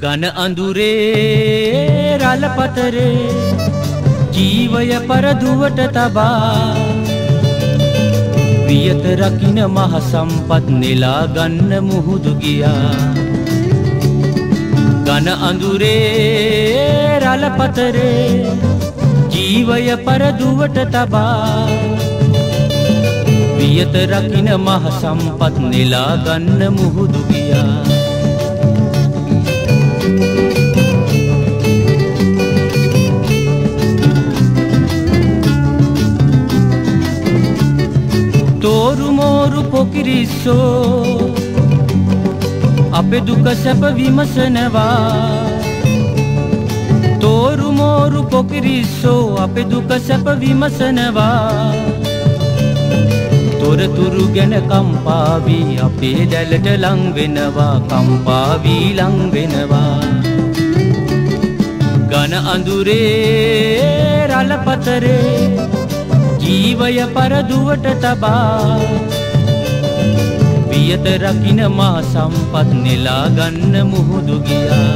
ඝන අඳුරේ රළ පතරේ ජීවය පරදුවට තබා වියත රකින්න මහ සම්පත් නෙලා ගන්න මුහුදු ගියා. ඝන අඳුරේ රළ පතරේ ජීවය පරදුවට තබා වියත රකින්න මහ සම්පත් නෙලා ගන්න මුහුදු ගියා. තෝරු මෝරු පොකිරිස්සෝ අපේ දුක සැප විමසනවා. තෝරු මෝරු පොකිරිස්සෝ අපේ දුක සැප විමසනවා. තොරතුරු ගැන කම්පා වී අපේ දැලට ලං වෙනවා. කම්පා වී ලං වෙනවා. ඝන අඳුරේ රළ පතරේ ජීවය පරදුවට තබා වියත රකින්න මා සම්පත් නෙලා ගන්න මුහුදු ගියා.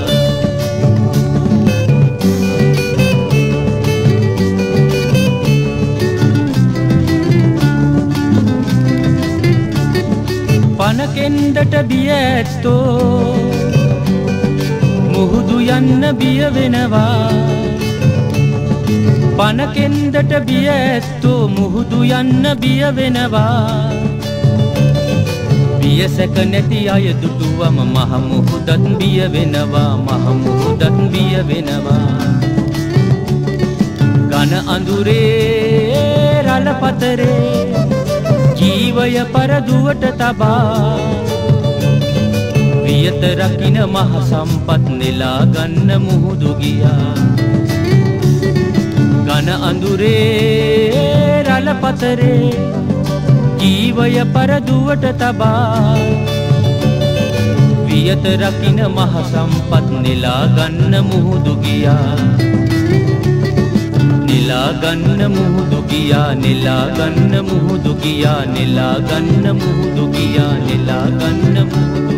පන කෙන්දට බිය ඇත්තෝ මුහුදු යන්න බිය වෙනවා. පන කෙන්දට බිය ඇත්තෝ මුහුදු යන්න බිය වෙනවා. බිය සැක නැති අය දුටුවම මහ මුහුදත් බිය වෙනවා. මහ මුහුදත් බිය වෙනවා. ඝන අඳුරේ රළ පතරේ ජීවය පරදුවට තබා වියත රකින්න මහ සම්පත් නෙලා ගන්න මුහුදු ගියා. ඝන අඳුරේ රළ පතරේ ජීවය පරදුවට තබා වියත රකින්න මහ සම්පත් නෙලා ගන්න මුහුදු ගියා. නෙලා ගන්න මුහුදු ගියා. නෙලා ගන්න මුහුදු ගියා. නෙලා ගන්න මුහුදු ගියා. නෙලා ගන්න මුහුදු